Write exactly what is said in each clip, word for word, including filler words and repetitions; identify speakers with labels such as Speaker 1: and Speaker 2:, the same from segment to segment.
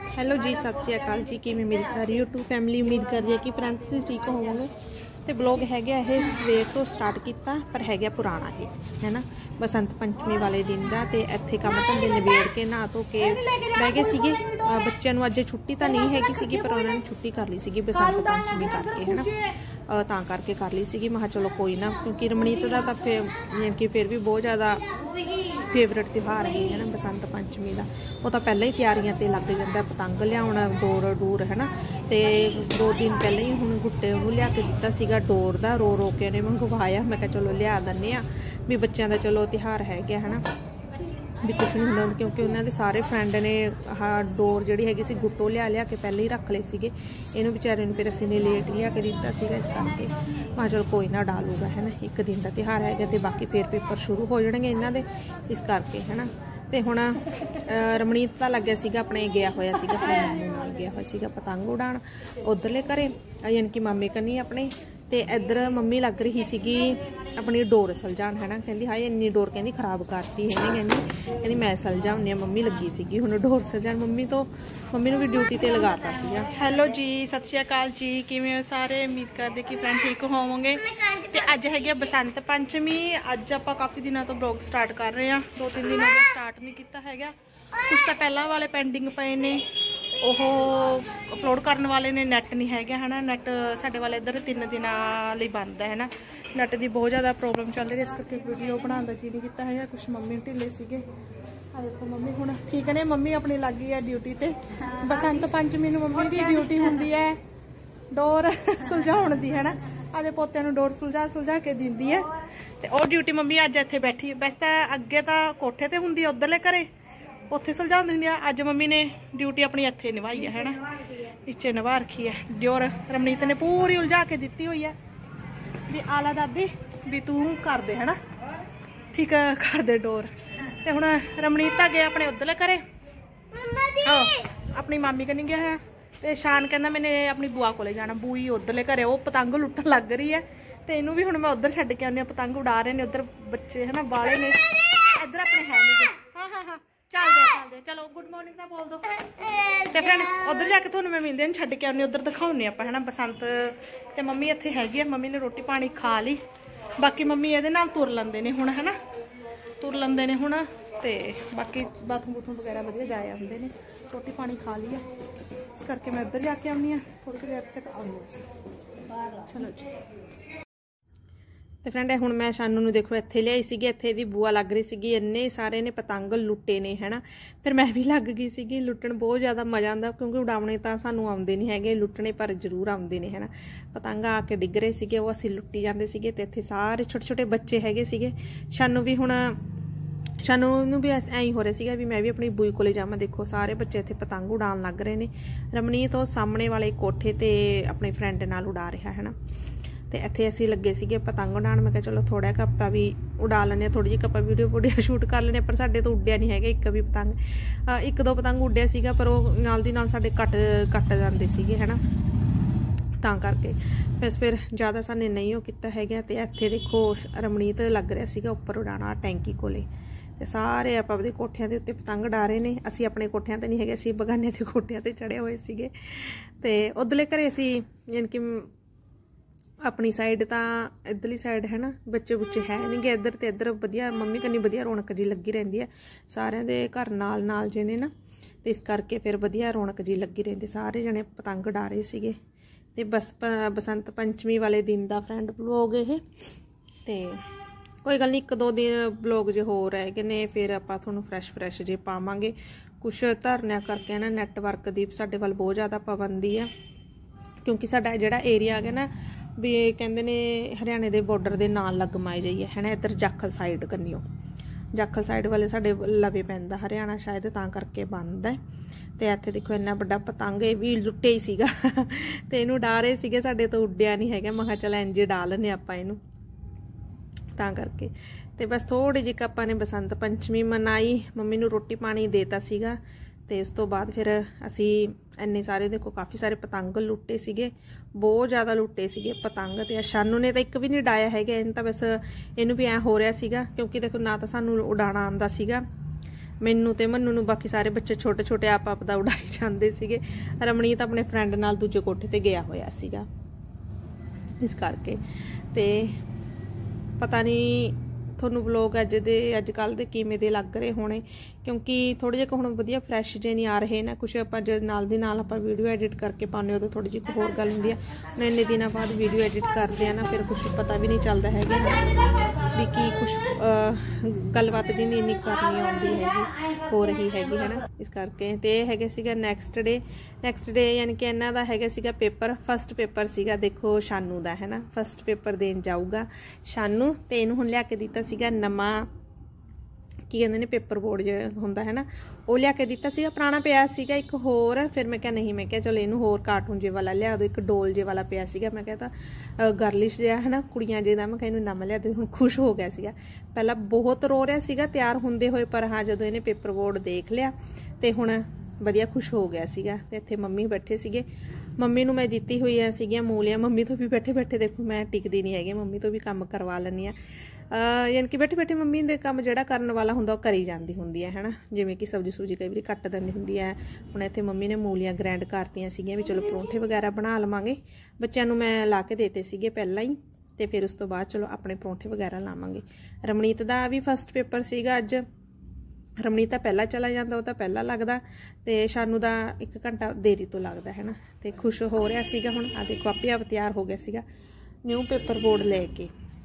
Speaker 1: Hello ਜੀ, ਸਤਿ ਸ਼੍ਰੀ ਅਕਾਲ ਜੀ। ਕਿਵੇਂ ਮੇਰੀ ਸਾਰੀ यूट्यूब फैमिली उम्मीद करदी है कि फ्रेंड्स ਤੁਸੀਂ ठीक ਹੋਵੋਗੇ। ਤੇ ਬਲੌਗ ਹੈਗਾ ਇਹ ਸਵੇਰ ਤੋਂ ਸਟਾਰਟ ਕੀਤਾ, ਪਰ ਹੈਗਾ ਪੁਰਾਣਾ ਇਹ ਹੈ ਨਾ, ਬਸੰਤ ਪੰਚਮੀ ਵਾਲੇ ਦਿਨ ਦਾ। ਤੇ ਇੱਥੇ ਕੰਮ ਧੰਦੇ ਨਿਬੇੜ ਕੇ ਨਹਾ ਧੋ ਕੇ ਬਹਿ ਗਏ ਸੀਗੇ। ਬੱਚਿਆਂ ਨੂੰ ਅੱਜ ਛੁੱਟੀ ਤਾਂ ਨਹੀਂ ਹੈਗੀ ਸੀਗੀ, ਪਰ ਉਹਨਾਂ ਨੇ ਛੁੱਟੀ ਕਰ ਲਈ ਸੀਗੀ ਬਸੰਤ ਪੰਚਮੀ ਕਰਕੇ, ਹੈ ਨਾ, ਤਾਂ ਕਰਕੇ ਕਰ ਲਈ ਸੀਗੀ। ਮੈਂ ਕਿਹਾ ਚਲੋ ਕੋਈ ਨਾ, ਕਿਉਂਕਿ ਰਮਣੀਤ ਦਾ ਤਾਂ ਫਿਰ ਯਾਨੀ ਕਿ ਫਿਰ ਵੀ ਬਹੁਤ ਜ਼ਿਆਦਾ फेवरेट त्यौहार है है ना बसंत पंचमी का। वो तो पहले ही तैयारियां ते लग जाता, पतंग लिया डोर डूर है ना। तो दो दिन पहले ही हूँ गुट्टे उन्होंने लिया के दिता सीगा डोर का, रो रो के उन्हें मंगवाया। मैं कहा चलो लिया दिन्ने आ भी बच्चों का चलो त्यौहार है गया है ना, भी कुछ नहीं होंगे, क्योंकि उन्होंने सारे फ्रेंड ने हाँ डोर जी हैगी सी गुट्टो लिया लिया के पहले ही रख ले सीगे। इनू बेचारे ने फिर असी ने लेट लिया के दिता सीगा, इस करके मैं चलो कोई ना डालूगा है ना, एक दिन का त्यौहार है। तो बाकी फिर पेपर शुरू हो जाएंगे इन्हों के, इस करके है ना। तो हुण रमणीत का लग्या सीगा अपने गया होया सीगा अपने मामू नाल गया होया सीगा पतंग उड़ाण उधरले घरे, यानी कि मामे कन्नी अपने। तो इधर मम्मी लग रही सीगी अपनी डोर सलझाण है ना, कहती हाए इन्नी डोर कहती खराब करती है, कहती कहती मैं सलझाऊनी। मम्मी लगी सीगी हुण डोर सलझाण, मम्मी तो मम्मी नूं भी ड्यूटी ते लगाता सीगा। हैलो जी, सत श्री अकाल जी, किवें हो सारे? उम्मीद करदे कि फ्रेंड ठीक होवोगे। ते अज हैगी बसंत पंचमी। अज आपां काफ़ी दिनों तो ब्लॉग स्टार्ट कर रहे हैं, दो तीन दिन हो स्टार्ट नहीं किया हैगा। कुछ तो पहला वाले पेंडिंग पे ने, ਉਹ ਅਪਲੋਡ ਕਰਨ ਵਾਲੇ ਨੇ, ਨੈਟ ਨਹੀਂ ਹੈਗਾ ਹੈ ਨਾ। ਨੈਟ ਸਾਡੇ ਵਾਲੇ ਇੱਧਰ ਤਿੰਨ ਦਿਨਾਂ ਲਈ ਬੰਦ ਹੈ ਨਾ, ਨੈਟ ਦੀ ਬਹੁਤ ਜ਼ਿਆਦਾ ਪ੍ਰੋਬਲਮ ਚੱਲ ਰਹੀ, ਇਸ ਕਰਕੇ ਵੀਡੀਓ ਬਣਾਉਣ ਦਾ ਜੀ ਨਹੀਂ ਕੀਤਾ ਹੈਗਾ। ਕੁਛ ਮੰਮੀ ਢਿੱਲੇ ਸੀਗੇ। ਆ ਦੇਖੋ ਮੰਮੀ ਹੁਣ ਠੀਕ ਨੇ, ਮੰਮੀ ਆਪਣੀ ਲੱਗ ਗਈ ਹੈ ਡਿਊਟੀ ਤੇ। ਬਸੰਤ ਪੰਚਮੀ ਨੂੰ ਮੰਮੀ ਦੀ ਡਿਊਟੀ ਹੁੰਦੀ ਹੈ ਡੋਰ ਸੁਲਝਾਉਣ ਦੀ ਹੈ ਨਾ, ਆਦੇ ਪੋਤਿਆਂ ਨੂੰ ਡੋਰ ਸੁਲਝਾ ਸੁਲਝਾ ਕੇ ਦਿੰਦੀ ਹੈ। ਤੇ ਉਹ ਡਿਊਟੀ ਮੰਮੀ ਅੱਜ ਇੱਥੇ ਬੈਠੀ। ਵੈਸੇ ਤਾਂ ਅੱਗੇ ਤਾਂ ਕੋਠੇ ਤੇ ਹੁੰਦੀ ਹੈ ਉੱਧਰਲੇ ਘਰੇ, ਉੱਥੇ ਸੁਲਝਾਉਂਦੀ ਹੁੰਦੀ ਆ। ਅੱਜ ਮੰਮੀ ਨੇ ਡਿਊਟੀ ਆਪਣੀ ਇੱਥੇ ਨਿਭਾਈ ਹੈ ਨਾ, ਇੱਥੇ ਨਿਭਾ ਰੱਖੀ ਹੈ। ਡਿਓਰ ਰਮਨੀਤ ਨੇ ਪੂਰੀ ਉਲਝਾ ਕੇ ਦਿੱਤੀ ਹੋਈ ਹੈ ਵੀ ਆਲਾ ਦਾਦੀ ਵੀ ਤੂੰ ਕਰ ਦੇ ਹੈ ਨਾ, ਠੀਕ ਕਰ ਦੇ ਡੋਰ। ਤੇ ਹੁਣ ਰਮਨੀਤ ਤਾਂ ਗਿਆ ਆਪਣੇ ਉੱਧਰਲੇ ਘਰੇ, ਆਪਣੀ ਮਾਮੀ ਕਨੀ ਗਿਆ ਹੈ। ਤੇ ਸ਼ਾਨ ਕਹਿੰਦਾ ਮੈਨੇ ਆਪਣੀ ਬੂਆ ਕੋਲੇ ਜਾਣਾ, ਬੂਈ ਉੱਧਰਲੇ ਘਰੇ ਉਹ ਪਤੰਗ ਲੁੱਟਣ ਲੱਗ ਰਹੀ ਹੈ। ਤੇ ਇਹਨੂੰ ਵੀ ਹੁਣ ਮੈਂ ਉੱਧਰ ਛੱਡ ਕੇ ਆਉਂਦੀ ਹਾਂ, ਪਤੰਗ ਉਡਾ ਰਹੇ ਨੇ ਉੱਧਰ ਬੱਚੇ ਹੈ ਨਾ, ਬਾਲੇ ਨੇ ਇੱਧਰ ਆਪਣੇ ਹੈ ਨਹੀਂ। ਹਾਂ ਹਾਂ ਹਾਂ ਚੱਲਦੇ ਚੱਲਦੇ, ਚਲੋ ਗੁੱਡ ਮੋਰਨਿੰਗ ਦਾ ਬੋਲ ਦੋ। ਤੇ ਫਰੈਂਡ ਉੱਧਰ ਜਾ ਕੇ ਤੁਹਾਨੂੰ ਮੈਂ ਮਿਲਦੇ ਨੂੰ ਛੱਡ ਕੇ ਆਉਂਦੇ, ਉੱਧਰ ਦਿਖਾਉਂਦੇ ਆਪਾਂ ਹੈ ਨਾ ਬਸੰਤ। ਤੇ ਮੰਮੀ ਇੱਥੇ ਹੈਗੀ ਆ, ਮੰਮੀ ਨੇ ਰੋਟੀ ਪਾਣੀ ਖਾ ਲਈ। ਬਾਕੀ ਮੰਮੀ ਇਹਦੇ ਨਾਲ ਤੁਰ ਲੈਂਦੇ ਨੇ ਹੁਣ ਹੈ ਨਾ, ਤੁਰ ਲੈਂਦੇ ਨੇ ਹੁਣ। ਤੇ ਬਾਕੀ ਬਾਥਰੂਮ ਬੂਥਰੂਮ ਵਗੈਰਾ ਵਧੀਆ ਜਾਏ ਆਉਂਦੇ ਨੇ। ਰੋਟੀ ਪਾਣੀ ਖਾ ਲਈ ਆ, ਇਸ ਕਰਕੇ ਮੈਂ ਉੱਧਰ ਜਾ ਕੇ ਆਉਂਦੀ ਹਾਂ, ਥੋੜ੍ਹੀ ਕੁ ਦੇਰ ਤੱਕ ਆਉਂਦੇ ਸੀ। ਚਲੋ ਜੀ। ਤੇ ਫਰੈਂਡ ਹੁਣ ਮੈਂ ਸ਼ਾਨੂ ਨੂੰ ਦੇਖੋ ਇੱਥੇ ਲਿਆਈ ਸੀਗੀ, ਇੱਥੇ ਦੀ ਬੂਆ ਲੱਗ ਰਹੀ ਸੀਗੀ, ਇੰਨੇ ਸਾਰੇ ਨੇ ਪਤੰਗ ਲੁੱਟੇ ਨੇ ਹੈ ਨਾ। ਫਿਰ ਮੈਂ ਵੀ ਲੱਗ ਗਈ ਸੀਗੀ ਲੁੱਟਣ, ਬਹੁਤ ਜ਼ਿਆਦਾ ਮਜ਼ਾ ਆਉਂਦਾ, ਕਿਉਂਕਿ ਉਡਾਉਣੇ ਤਾਂ ਸਾਨੂੰ ਆਉਂਦੇ ਨਹੀਂ ਹੈਗੇ, ਲੁੱਟਣੇ ਪਰ ਜ਼ਰੂਰ ਆਉਂਦੇ ਨੇ ਹੈ ਨਾ। ਪਤੰਗ ਆ ਕੇ ਡਿੱਗ ਰਹੇ ਸੀਗੇ, ਉਹ ਅਸੀਂ ਲੁੱਟੀ ਜਾਂਦੇ ਸੀਗੇ। ਤੇ ਇੱਥੇ ਸਾਰੇ ਛੋਟੇ ਛੋਟੇ ਬੱਚੇ ਹੈਗੇ ਸੀਗੇ। ਸ਼ਾਨੂ ਵੀ ਹੁਣ ਸ਼ਾਨੂ ਨੂੰ ਵੀ ਐਂ ਹੀ ਹੋ ਰਿਹਾ ਸੀਗਾ ਵੀ ਮੈਂ ਵੀ ਆਪਣੀ ਬੂਈ ਕੋਲੇ ਜਾਵਾਂ। ਦੇਖੋ ਸਾਰੇ ਬੱਚੇ ਇੱਥੇ ਪਤੰਗ ਉਡਾਉਣ ਲੱਗ ਰਹੇ ਨੇ। ਰਮਨੀਤ ਉਹ ਸਾਹਮਣੇ ਵਾਲੇ ਕੋਠੇ ਤੇ ਆਪਣੇ ਫਰੈਂਡ ਨਾਲ ਉਡਾ ਰਿਹਾ ਹੈ ਨਾ। ਤੇ ਇੱਥੇ ਅਸੀਂ ਲੱਗੇ ਸੀਗੇ ਪਤੰਗ ਉਡਾਉਣ। ਮੈਂ ਕਿਹਾ ਚਲੋ ਥੋੜਾ ਜਿਹਾ ਆਪਾਂ ਵੀ ਉਡਾ ਲੈਂਦੇ ਹਾਂ, ਥੋੜੀ ਜਿਹੀ ਆਪਾਂ ਵੀਡੀਓ ਵੀਡੀਓ ਸ਼ੂਟ ਕਰ ਲੈਂਦੇ, ਪਰ ਸਾਡੇ ਤੋਂ ਉੱਡਿਆ ਨਹੀਂ ਹੈਗਾ ਇੱਕ ਵੀ ਪਤੰਗ। ਇੱਕ ਦੋ ਪਤੰਗ ਉੱਡਿਆ ਸੀਗਾ, ਪਰ ਉਹ ਨਾਲ ਦੀ ਨਾਲ ਸਾਡੇ ਕੱਟ ਕੱਟ ਜਾਂਦੇ ਸੀਗੇ ਹੈ ਨਾ, ਤਾਂ ਕਰਕੇ ਬਸ ਫਿਰ ਜ਼ਿਆਦਾ ਸਾਨੇ ਨਹੀਂ ਉਹ ਕੀਤਾ ਹੈਗਾ। ਤੇ ਇੱਥੇ ਦੇਖੋ ਰਮਣੀਤ ਲੱਗ ਰਿਹਾ ਸੀਗਾ ਉੱਪਰ ਉਡਾਉਣਾ ਟੈਂਕੀ ਕੋਲੇ। ਤੇ ਸਾਰੇ ਆਪਾਂ ਆਪਦੇ ਕੋਠਿਆਂ ਦੇ ਉੱਤੇ ਪਤੰਗ ਉਡਾ ਰਹੇ ਨੇ। ਅਸੀਂ ਆਪਣੇ ਕੋਠਿਆਂ ਤੇ ਨਹੀਂ ਹੈਗੇ, ਅਸੀਂ ਬਗਾਨੇ ਦੇ ਕੋਠਿਆਂ ਤੇ ਚੜੇ ਹੋਏ ਸੀਗੇ। ਤੇ ਉਧਰਲੇ ਘਰੇ ਅਸੀਂ ਯਾਨੀ ਕਿ अपनी साइड तो इधरली साइड है ना, बच्चे बुच्चे है नहीं गे इधर। तो इधर वधिया मम्मी कन्नी वधिया रौनक जी लगी रहिंदी है, सारिਆਂ ਦੇ घर नाल नाल जे ने ना। तो इस करके फिर वधिया रौनक जी लगी रहिंदी, सारे जने पतंग उड़ा रहे सीगे। ते बस बसंत पंचमी वाले दिन का फ्रेंड ब्लॉग ये। तो कोई गल नहीं, एक दो दिन ब्लॉग जो हो रह गए ने, फिर आपां तुहानूं फ्रैश फ्रैश जे पावांगे। कुछ धरनिया करके ना नैटवर्क की साडे वाल बहुत ज़्यादा पाबंदी है, क्योंकि साडा जिहड़ा एरिया है ना भी कहते ने हरियाणे के बॉर्डर के नाल लगमाए जाइए है ना। इधर जाखल साइड कन्नियो, जाखल साइड वाले साडे लवे पैंदा हरियाणा, शायद तां करके बंद है। तो इत्थे देखो इन्ना बड़ा पतंग ये भी लुट्टे ही सीगा। तो इनू डा रहे सीगे, साडे तो उड्डिया नहीं हैगा। मैं कहा चल इंज डा लैने आपां इनू, तां करके। तो बस थोड़ी जी आपां ने बसंत पंचमी मनाई, मम्मी नू रोटी पानी देता सीगा। तो उस तो बाद फिर असी इन्ने सारे देखो काफ़ी सारे पतंग लुट्टे सीगे, बहुत ज़्यादा लुट्टे सीगे पतंग। तो शानू ने तो एक भी नहीं डाया है, इन तो बस इनू भी ऐ हो रहा सीगा, क्योंकि देखो ना तो सानू उड़ाना आंदा सीगा ਮੈਨੂੰ ਤੇ ਮੰਨੂ ਨੂੰ, बाकी सारे बच्चे छोटे छोटे आप आप दा उड़ाई जाते सीगे। रमणीत अपने फ्रेंड नाल दूजे कोठे ते गया होया सीगा, इस करके ते पता नहीं ਤੁਹਾਨੂੰ ਵਲੋਗ ਅੱਜ ਦੇ ਅੱਜ ਕੱਲ੍ਹ ਦੇ ਕਿਵੇਂ ਦੇ ਲੱਗ ਰਹੇ ਹੋਣੇ, ਕਿਉਂਕਿ ਥੋੜ੍ਹੇ ਜਿਹੇ ਹੁਣ ਵਧੀਆ ਫਰੈਸ਼ ਜੇ ਨਹੀਂ ਆ ਰਹੇ ਨਾ ਕੁਛ। ਆਪਾਂ ਜੇ ਨਾਲ ਦੀ ਨਾਲ ਆਪਾਂ ਵੀਡੀਓ ਐਡਿਟ ਕਰਕੇ ਪਾਉਂਦੇ ਉਦੋਂ ਥੋੜ੍ਹੀ ਜਿਹੀ ਹੋਰ ਗੱਲ ਹੁੰਦੀ ਆ। ਹੁਣ ਇੰਨੇ ਦਿਨਾਂ ਬਾਅਦ ਵੀਡੀਓ ਐਡਿਟ ਕਰਦੇ ਆ ਨਾ, ਫਿਰ ਕੁਛ ਪਤਾ ਵੀ ਨਹੀਂ ਚੱਲਦਾ ਹੈਗਾ ਵੀ ਕੀ ਕੁਛ ਗੱਲਬਾਤ ਜੀ ਨਹੀਂ ਇੰਨੀ ਕਰਨੀ ਆਉਂਦੀ ਹੈਗੀ ਹੋ ਰਹੀ ਹੈਗੀ ਹੈ ਨਾ, ਇਸ ਕਰਕੇ। ਤੇ ਇਹ ਹੈਗਾ ਸੀਗਾ ਨੈਕਸਟ ਡੇ ਨੈਕਸਟ ਡੇ ਯਾਨੀ ਕਿ ਇਹਨਾਂ ਦਾ ਹੈਗਾ ਸੀਗਾ ਪੇਪਰ, ਫਸਟ ਪੇਪਰ ਸੀਗਾ। ਦੇਖੋ ਸ਼ਾਨੂ ਦਾ ਹੈ ਨਾ, ਫਸਟ ਪੇਪਰ ਦੇਣ ਜਾਊਗਾ ਸ਼ਾਨੂ। ਤੇ ਇਹਨੂੰ ਹੁਣ ਲਿਆ ਕੇ ਦਿੱਤਾ ਸੀਗਾ ਨਵਾਂ, ਕੀ ਕਹਿੰਦੇ ਨੇ ਪੇਪਰ ਬੋਰਡ ਜਿਹੜਾ ਹੁੰਦਾ ਹੈ ਨਾ, ਉਹ ਲਿਆ ਕੇ ਦਿੱਤਾ ਸੀਗਾ। ਪੁਰਾਣਾ ਪਿਆ ਸੀਗਾ ਇੱਕ ਹੋਰ, ਫਿਰ ਮੈਂ ਕਿਹਾ ਨਹੀਂ, ਮੈਂ ਕਿਹਾ ਚਲੋ ਇਹਨੂੰ ਹੋਰ ਕਾਰਟੂਨ ਜੇ ਵਾਲਾ ਲਿਆ ਦਿਓ। ਇੱਕ ਡੋਲ ਜੇ ਵਾਲਾ ਪਿਆ ਸੀਗਾ, ਮੈਂ ਕਿਹਾ ਤਾਂ ਗਰਲਿਸ਼ ਜਿਹਾ ਹੈ ਨਾ ਕੁੜੀਆਂ ਜੇ ਦਾ, ਮੈਂ ਕਿਹਾ ਇਹਨੂੰ ਨਵਾਂ ਲਿਆ ਦੇ। ਹੁਣ ਖੁਸ਼ ਹੋ ਗਿਆ ਸੀਗਾ, ਪਹਿਲਾਂ ਬਹੁਤ ਰੋ ਰਿਹਾ ਸੀਗਾ ਤਿਆਰ ਹੁੰਦੇ ਹੋਏ, ਪਰ ਹਾਂ ਜਦੋਂ ਇਹਨੇ ਪੇਪਰ ਬੋਰਡ ਦੇਖ ਲਿਆ ਤੇ ਹੁਣ ਵਧੀਆ ਖੁਸ਼ ਹੋ ਗਿਆ ਸੀਗਾ। ਤੇ ਇੱਥੇ ਮੰਮੀ ਬੈਠੇ ਸੀਗੇ, ਮੰਮੀ ਨੂੰ ਮੈਂ ਦਿੱਤੀ ਹੋਈਆਂ ਸੀਗੀਆਂ ਮੂਲੀਆਂ। ਮੰਮੀ ਤੋਂ ਵੀ ਬੈਠੇ ਬੈਠੇ ਦੇਖੋ ਮੈਂ ਟਿਕਦੀ ਨਹੀਂ ਹੈਗੀ, ਮੰਮੀ ਤੋਂ ਵੀ ਕੰਮ ਕਰਵਾ ਲੈਂਦੀ ਹਾਂ। ਯਾਨੀ ਕਿ ਬੈਠੇ ਬੈਠੇ ਮੰਮੀ ਦੇ ਕੰਮ ਜਿਹੜਾ ਕਰਨ ਵਾਲਾ ਹੁੰਦਾ ਉਹ ਕਰੀ ਜਾਂਦੀ ਹੁੰਦੀ ਹੈ ਹੈ ਨਾ, ਜਿਵੇਂ ਕਿ ਸਬਜ਼ੀ ਸੂਜੀ ਕਈ ਵਾਰੀ ਕੱਟ ਦਿੰਦੀ ਹੁੰਦੀ ਹੈ। ਹੁਣ ਇੱਥੇ ਮੰਮੀ ਨੇ ਮੂਲੀਆਂ ਗ੍ਰੈਂਡ ਕਰਤੀਆਂ ਸੀਗੀਆਂ ਵੀ ਚਲੋ ਪਰੌਂਠੇ ਵਗੈਰਾ ਬਣਾ ਲਵਾਂਗੇ। ਬੱਚਿਆਂ ਨੂੰ ਮੈਂ ਲਾ ਕੇ ਦੇਤੇ ਸੀਗੇ ਪਹਿਲਾਂ ਹੀ, ਤੇ ਫਿਰ ਉਸ ਤੋਂ ਬਾਅਦ ਚਲੋ ਆਪਣੇ ਪਰੌਂਠੇ ਵਗੈਰਾ ਲਾਵਾਂਗੇ। ਰਮਣੀਤ ਦਾ ਵੀ ਫਸਟ ਪੇਪਰ ਸੀਗਾ ਅੱਜ। ਰਮਣੀਤ ਤਾਂ ਪਹਿਲਾਂ ਚਲਾ ਜਾਂਦਾ, ਉਹ ਤਾਂ ਪਹਿਲਾਂ ਲੱਗਦਾ, ਤੇ ਸ਼ਾਨੂ ਦਾ ਇੱਕ ਘੰਟਾ ਦੇਰੀ ਤੋਂ ਲੱਗਦਾ ਹੈ ਨਾ। ਤੇ ਖੁਸ਼ ਹੋ ਰਿਹਾ ਸੀਗਾ। ਹੁਣ ਆ ਦੇਖੋ ਆਪੇ ਆਪ ਤਿਆਰ ਹੋ ਗਿਆ ਸੀਗਾ ਨਿਊ ਪੇਪਰ ਬੋਰਡ ਲੈ ਕੇ।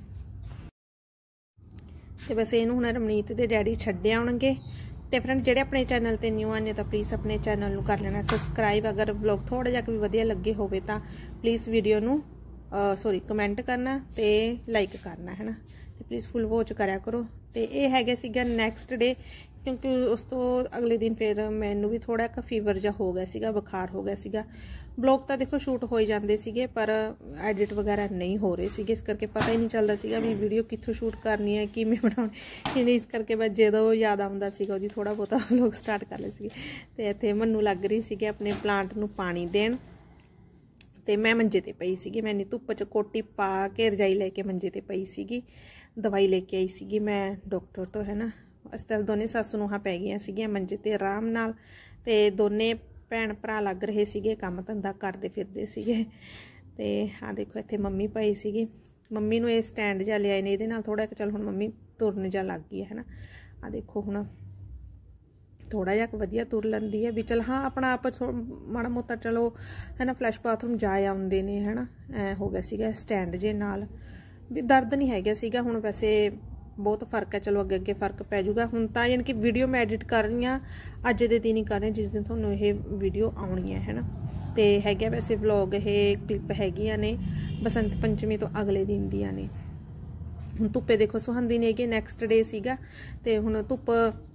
Speaker 1: ਤੇ ਬਸ ਇਹਨੂੰ ਹੁਣ ਰਮਣੀਤ ਦੇ ਡੈਡੀ ਛੱਡ ਆਉਣਗੇ। ਤੇ ਫਰੈਂਡ ਜਿਹੜੇ ਆਪਣੇ ਚੈਨਲ ਤੇ ਨਿਊ ਆਨੇ ਤਾਂ ਪਲੀਜ਼ ਆਪਣੇ ਚੈਨਲ ਨੂੰ ਕਰ ਲੈਣਾ ਸਬਸਕ੍ਰਾਈਬ। ਅਗਰ ਵਲੌਗ ਥੋੜਾ ਜਿਹਾ ਵੀ ਵਧੀਆ ਲੱਗੇ ਹੋਵੇ ਤਾਂ ਪਲੀਜ਼ ਵੀਡੀਓ ਨੂੰ ਸੌਰੀ ਕਮੈਂਟ ਕਰਨਾ ਤੇ ਲਾਈਕ ਕਰਨਾ ਹੈ ਨਾ, ਤੇ ਪਲੀਜ਼ ਫੁੱਲ ਵੋਚ ਕਰਿਆ ਕਰੋ। ਤੇ ਇਹ ਹੈਗਾ ਸੀਗਾ ਨੈਕਸਟ ਡੇ, ਕਿਉਂਕਿ ਉਸ ਤੋਂ ਅਗਲੇ ਦਿਨ ਫਿਰ ਮੈਨੂੰ ਵੀ ਥੋੜਾ ਕੁ ਫੀਵਰ ਜਿਹਾ ਹੋ ਗਿਆ ਸੀਗਾ, ਬੁਖਾਰ ਹੋ ਗਿਆ ਸੀਗਾ। ਬਲੌਗ ਤਾਂ ਦੇਖੋ ਸ਼ੂਟ ਹੋ ਜਾਂਦੇ ਸੀਗੇ ਪਰ ਐਡਿਟ ਵਗੈਰਾ ਨਹੀਂ ਹੋ ਰਹੇ ਸੀਗੇ, ਇਸ ਕਰਕੇ ਪਤਾ ਹੀ ਨਹੀਂ ਚੱਲਦਾ ਸੀਗਾ ਵੀ ਵੀਡੀਓ ਕਿੱਥੋਂ ਸ਼ੂਟ ਕਰਨੀ ਹੈ, ਕਿਵੇਂ ਬਣਾਉਣੀ। ਇਸ ਕਰਕੇ ਬਸ ਜਦੋਂ ਯਾਦ ਆਉਂਦਾ ਸੀਗਾ ਉਹਦੀ ਥੋੜਾ ਬਹੁਤਾ ਵਲੌਗ ਸਟਾਰਟ ਕਰ ਲਏ ਸੀਗੇ। ਤੇ ਇੱਥੇ ਮੰਨੂ ਲੱਗ ਰਹੀ ਸੀਗੇ ਆਪਣੇ ਪਲਾਂਟ ਨੂੰ ਪਾਣੀ ਦੇਣ, ਤੇ ਮੈਂ ਮੰਜੇ ਤੇ ਪਈ ਸੀਗੀ। ਮੈਂ ਨੀ ਧੁੱਪ 'ਚ ਕੋਟੀ ਪਾ ਕੇ ਰਜਾਈ ਲੈ ਕੇ ਮੰਜੇ ਤੇ ਪਈ ਸੀਗੀ। ਦਵਾਈ ਲੈ ਕੇ ਆਈ ਸੀਗੀ ਮੈਂ ਡਾਕਟਰ ਤੋਂ ਹੈ ਨਾ। ਅਸੀਂ ਤਾਂ ਦੋਨੇ ਸੱਸ ਨੂੰਹਾਂ ਪੈ ਗਈਆਂ ਸੀਗੀਆਂ ਮੰਜੇ ਤੇ ਆਰਾਮ ਨਾਲ, ਤੇ ਦੋਨੇ ਭੈਣ ਭਰਾ ਲੱਗ ਰਹੇ ਸੀਗੇ ਕੰਮ ਧੰਦਾ ਕਰਦੇ ਫਿਰਦੇ ਸੀਗੇ। ਤੇ ਆ ਦੇਖੋ ਇੱਥੇ ਮੰਮੀ ਪਈ ਸੀਗੀ। ਮੰਮੀ ਨੂੰ ਇਹ ਸਟੈਂਡ ਜਿਹਾ ਲਿਆਏ ਨੇ, ਇਹਦੇ ਨਾਲ ਥੋੜਾ ਚੱਲ ਹੁਣ ਮੰਮੀ ਤੁਰਨ ਜਾ ਲੱਗ ਗਈ ਹੈ ਨਾ। ਆ ਦੇਖੋ ਹੁਣ ਥੋੜਾ ਜਿਹਾ ਵਧੀਆ ਤੁਰ ਲੈਂਦੀ ਹੈ ਵੀ ਚਲ ਹਾਂ ਆਪਣਾ ਆਪ ਮਾੜਾ ਮੋਟਾ ਚਲੋ ਹੈ ਨਾ, ਫਲੈਸ਼ ਬਾਥਰੂਮ ਜਾ ਆਉਂਦੇ ਨੇ ਹੈ ਨਾ। ਐ ਹੋ ਗਿਆ ਸੀਗਾ ਸਟੈਂਡ ਜੇ ਨਾਲ, ਵੀ ਦਰਦ ਨਹੀਂ ਹੈਗਾ ਸੀਗਾ। ਹੁਣ ਵੈਸੇ ਬਹੁਤ ਫਰਕ ਹੈ, ਚਲੋ ਅੱਗੇ ਅੱਗੇ ਫਰਕ ਪੈ ਜਾਊਗਾ। ਹੁਣ ਤਾਂ ਯਾਨੀ ਕਿ ਵੀਡੀਓ ਮੈਂ ਐਡਿਟ ਕਰ ਰਹੀ ਹਾਂ ਅੱਜ ਦੇ ਦਿਨ ਹੀ ਕਰ ਰਹੀ, ਜਿਸ ਦਿਨ ਤੁਹਾਨੂੰ ਇਹ ਵੀਡੀਓ ਆਉਣੀ ਹੈ ਹੈ ਨਾ। ਤੇ ਹੈਗਾ ਵੈਸੇ ਵਲੌਗ ਇਹ ਕਲਿੱਪ ਹੈਗੀਆਂ ਨੇ ਬਸੰਤ ਪੰਚਮੀ ਤੋਂ ਅਗਲੇ ਦਿਨ ਦੀਆਂ ਨੇ। ਹੁਣ ਧੁੱਪੇ ਦੇਖੋ ਸੁਹਾਂਦੀ ਨੇ ਹੈਗੀ, ਨੈਕਸਟ ਡੇ ਸੀਗਾ। ਤੇ ਹੁਣ ਧੁੱਪ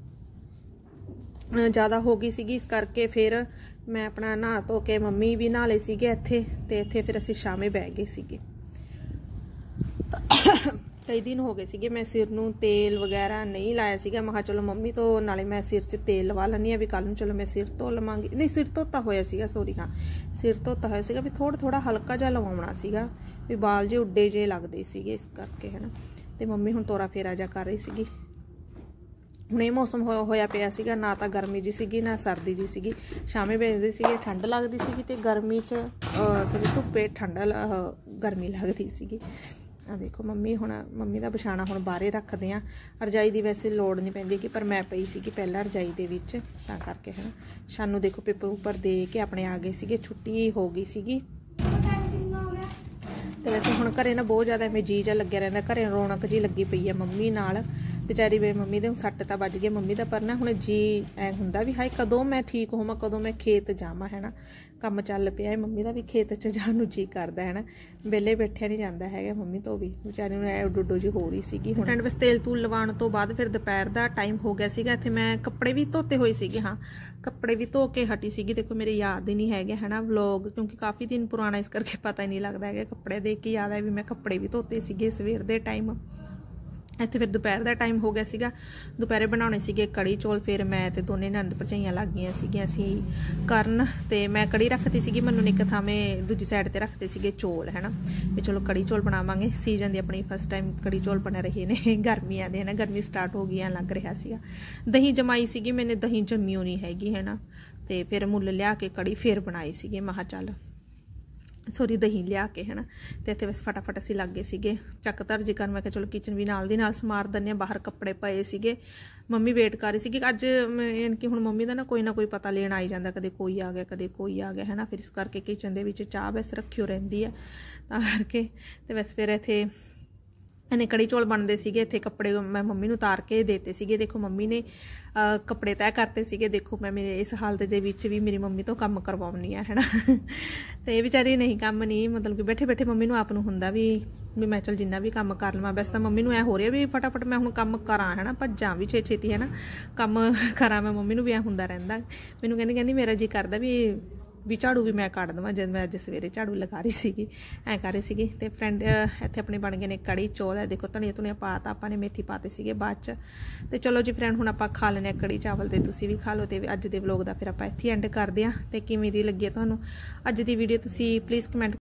Speaker 1: ज़्यादा हो गई सी, इस करके फिर मैं अपना नहा धो के मम्मी भी नहा ले सीगे इत्थे, ते इत्थे फिर असीं शामे बह गए सीगे। कई दिन हो गए सीगे मैं सिर नूं तेल वगैरह नहीं लाया सीगा। मैं कहा चलो मम्मी तो नाले मैं सिर च तेल लवा लैनी आ भी कल नूं चलो मैं सिर धो लवांगी। नहीं सिर धोता होया सीगा, सॉरी हाँ सिर धोता होया सीगा भी थोड़ा थोड़ा हल्का जिहा लवाउणा सीगा भी बाल जे उड्डे जे लगदे सीगे, इस करके है ना। ते मम्मी हुण तोरा फेरा जा कर रही सीगी। ਹੁਣ ਇਹ ਮੌਸਮ ਹੋ ਹੋਇਆ ਪਿਆ ਸੀਗਾ, ਨਾ ਤਾਂ ਗਰਮੀ ਜੀ ਸੀਗੀ ਨਾ ਸਰਦੀ ਜੀ ਸੀਗੀ। ਸ਼ਾਮੇ ਵੇਚਦੇ ਸੀਗੇ ਠੰਡ ਲੱਗਦੀ ਸੀਗੀ, ਤੇ ਗਰਮੀ 'ਚ ਸੌਰੀ ਧੁੱਪੇ ਠੰਡਾ ਗਰਮੀ ਲੱਗਦੀ ਸੀਗੀ। ਆ ਦੇਖੋ ਮੰਮੀ ਹੁਣ ਮੰਮੀ ਦਾ ਵਿਛਾਣਾ ਹੁਣ ਬਾਹਰੇ ਰੱਖਦੇ ਆ। ਰਜਾਈ ਦੀ ਵੈਸੇ ਲੋੜ ਨਹੀਂ ਪੈਂਦੀ ਕਿ ਪਰ ਮੈਂ ਪਈ ਸੀਗੀ ਪਹਿਲਾਂ ਰਜਾਈ ਦੇ ਵਿੱਚ, ਤਾਂ ਕਰਕੇ ਹੈ ਨਾ। ਸ਼ਾਨੂ ਦੇਖੋ ਪੇਪਰ ਉੱਪਰ ਦੇ ਕੇ ਆਪਣੇ ਆ ਗਏ ਸੀਗੇ, ਛੁੱਟੀ ਹੋ ਗਈ ਸੀਗੀ। ਤੇ ਵੈਸੇ ਹੁਣ ਘਰੇ ਨਾ ਬਹੁਤ ਜ਼ਿਆਦਾ ਐਵੇਂ ਜੀ ਜਾ ਲੱਗਿਆ ਰਹਿੰਦਾ, ਘਰੇ ਰੌਣਕ ਜੀ ਲੱਗੀ ਪਈ ਹੈ ਮੰਮੀ ਨਾਲ। बेचारी वे मम्मी दे सट तो बज गए मम्मी का, पर ना हुण जी ऐ हुंदा भी हाए कदों मैं ठीक होवां, कदों मैं खेत जावां है ना। काम चल पिया है मम्मी का भी खेत च जाण नूं जी करदा है ना, वेले बैठिया नहीं जांदा हैगा मम्मी तो भी। बेचारी नूं ऐ डुडो जी हो रही सीगी। हुण बस तेल तूल लवाउण तो बाद फिर दोपहर दा टाइम हो गया सीगा। इत्थे मैं कपड़े भी धोते होए सीगे, हाँ कपड़े भी धो के हटी सीगी। देखो मेरे याद ही नहीं हैगे है ना व्लॉग, क्योंकि काफ़ी दिन पुराना इस करके पता ही नहीं लगता है। कपड़े देख के याद है भी मैं कपड़े भी धोते सीगे सवेर दे टाइम। ਇੱਥੇ ਫਿਰ ਦੁਪਹਿਰ ਦਾ ਟਾਈਮ ਹੋ ਗਿਆ ਸੀਗਾ, ਦੁਪਹਿਰੇ ਬਣਾਉਣੇ ਸੀਗੇ ਕੜੀ ਚੌਲ। ਫਿਰ ਮੈਂ ਤੇ ਦੋਨੇ ਨੰਦ ਭਰਜਾਈਆਂ ਲੱਗ ਗਈਆਂ ਸੀਗੀਆਂ ਅਸੀਂ ਕਰਨ, ਤੇ ਮੈਂ ਕੜੀ ਰੱਖਤੀ ਸੀਗੀ, ਮੈਨੂੰ ਇੱਕ ਥਾਵੇਂ ਦੂਜੀ ਸਾਈਡ ਤੇ ਰੱਖਤੇ ਸੀਗੇ ਚੌਲ, ਹੈ ਨਾ ਵੀ ਚਲੋ ਕੜੀ ਚੌਲ ਬਣਾਵਾਂਗੇ। ਸੀਜ਼ਨ ਦੀ ਆਪਣੀ ਫਸਟ ਟਾਈਮ ਕੜੀ ਚੌਲ ਬਣ ਰਹੇ ਨੇ ਗਰਮੀਆਂ ਦੇ, ਹੈ ਨਾ ਗਰਮੀ ਸਟਾਰਟ ਹੋ ਗਈ ਐ ਲੱਗ ਰਿਹਾ ਸੀਗਾ। ਦਹੀਂ ਜਮਾਈ ਸੀਗੀ ਮੈਨੇ, ਦਹੀਂ ਜੰਮਿਓ ਨਹੀਂ ਹੈਗੀ, ਹੈ ਨਾ, ਤੇ ਫਿਰ ਮੁੱਲ ਲਿਆ ਕੇ ਕੜੀ ਫਿਰ ਬਣਾਈ ਸੀਗੀ। ਮਹਾ ਚੱਲ ਸੋਰੀ ਦਹੀਂ ਲਿਆ ਕੇ, ਹੈ ਨਾ, ਤੇ ਇੱਥੇ ਬਸ ਫਟਾਫਟ ਅਸੀਂ ਲੱਗ ਗਏ ਸੀਗੇ ਚੱਕ ਧਰ ਜੀ ਕਰਨ। ਮੈਂ ਕਿਹਾ ਚਲੋ ਕਿਚਨ ਵੀ ਨਾਲ ਦੀ ਨਾਲ ਸਮਾਰ ਦਿੰਦੇ ਹਾਂ, ਬਾਹਰ ਕੱਪੜੇ ਪਏ ਸੀਗੇ, ਮੰਮੀ ਵੇਟ ਕਰ ਰਹੀ ਸੀਗੀ। ਅੱਜ ਯਾਨੀ ਕਿ ਹੁਣ ਮੰਮੀ ਦਾ ਨਾ ਕੋਈ ਨਾ ਕੋਈ ਪਤਾ ਲੈਣ ਆਈ ਜਾਂਦਾ, ਕਦੇ ਕੋਈ ਆ ਗਿਆ ਕਦੇ ਕੋਈ ਆ ਗਿਆ, ਹੈ ਨਾ, ਫਿਰ ਇਸ ਕਰਕੇ ਕਿਚਨ ਦੇ ਵਿੱਚ ਚਾਹ ਬਸ ਰੱਖਿਓ ਰਹਿੰਦੀ ਆ ਤਾਂ ਕਰਕੇ। ਤੇ ਬਸ ਫਿਰ ਇੱਥੇ ਇਹਨੇ ਕੜੀ ਚੌਲ ਬਣਦੇ ਸੀਗੇ। ਇੱਥੇ ਕੱਪੜੇ ਮੈਂ ਮੰਮੀ ਨੂੰ ਉਤਾਰ ਕੇ ਦੇਤੇ ਸੀਗੇ। ਦੇਖੋ ਮੰਮੀ ਨੇ ਕੱਪੜੇ ਤੈਅ ਕਰਤੇ ਸੀਗੇ। ਦੇਖੋ ਮੈਂ ਮੇਰੇ ਇਸ ਹਾਲਤ ਦੇ ਵਿੱਚ ਵੀ ਮੇਰੀ ਮੰਮੀ ਤੋਂ ਕੰਮ ਕਰਵਾਉਣੀ ਆ, ਹੈ ਨਾ ਤੇ ਇਹ ਵਿਚਾਰੀ ਨਹੀਂ ਕੰਮ ਨਹੀਂ, ਮਤਲਬ ਕਿ ਬੈਠੇ ਬੈਠੇ ਮੰਮੀ ਨੂੰ ਆਪ ਨੂੰ ਹੁੰਦਾ ਵੀ ਵੀ ਮੈਂ ਚਲ ਜਿੰਨਾ ਵੀ ਕੰਮ ਕਰ ਲਵਾਂ। ਵੈਸੇ ਤਾਂ ਮੰਮੀ ਨੂੰ ਐ ਹੋ ਰਿਹਾ ਵੀ ਫਟਾਫਟ ਮੈਂ ਹੁਣ ਕੰਮ ਕਰਾਂ, ਹੈ ਨਾ, ਭੱਜਾਂ ਵੀ ਛੇ ਛੇਤੀ, ਹੈ ਨਾ, ਕੰਮ ਕਰਾਂ ਮੈਂ। ਮੰਮੀ ਨੂੰ ਵੀ ਐ ਹੁੰਦਾ ਰਹਿੰਦਾ। ਮੈਨੂੰ ਕਹਿੰਦੀ ਕਹਿੰਦੀ ਮੇਰਾ ਜੀ ਕਰਦਾ ਵੀ ਵੀ ਝਾੜੂ ਵੀ ਮੈਂ ਕੱਢ ਦੇਵਾਂ, ਜਦ ਮੈਂ ਅੱਜ ਸਵੇਰੇ ਝਾੜੂ ਲਗਾ ਰਹੀ ਸੀਗੀ, ਐਂ ਕਰ ਰਹੀ ਸੀਗੀ। ਤੇ ਫਰੈਂਡ ਇੱਥੇ ਆਪਣੇ ਬਣ ਗਏ ਨੇ ਕੜੀ ਚੌਲ ਹੈ, ਦੇਖੋ ਧਨੀਆ ਧੁਨੀਆ ਪਾ ਤਾ ਆਪਾਂ ਨੇ, ਮੇਥੀ ਪਾਤੇ ਸੀਗੇ ਬਾਅਦ 'ਚ। ਤੇ ਚਲੋ ਜੀ ਫਰੈਂਡ ਹੁਣ ਆਪਾਂ ਖਾ ਲੈਂਦੇ ਹਾਂ ਕੜੀ ਚਾਵਲ, ਤੇ ਤੁਸੀਂ ਵੀ ਖਾ ਲਓ। ਤੇ ਅੱਜ ਦੇ ਵਲੋਗ ਦਾ ਫਿਰ ਆਪਾਂ ਇੱਥੇ ਐਂਡ ਕਰਦੇ ਹਾਂ। ਤੇ ਕਿਵੇਂ ਦੀ ਲੱਗੀ ਤੁਹਾਨੂੰ ਅੱਜ ਦੀ ਵੀਡੀਓ ਤੁਸੀਂ ਪਲੀਜ਼ ਕਮੈਂਟ